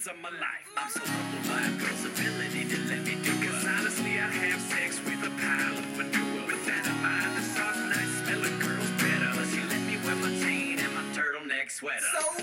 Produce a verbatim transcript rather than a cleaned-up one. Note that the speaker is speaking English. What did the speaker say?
moments of my life. I'm so humbled by a girl's ability to let me do it. Cause honestly, I have sex with a pile of manure. With that in mind, the soft, nice smelling girl's better. But she let me wear my jean and my turtleneck sweater. So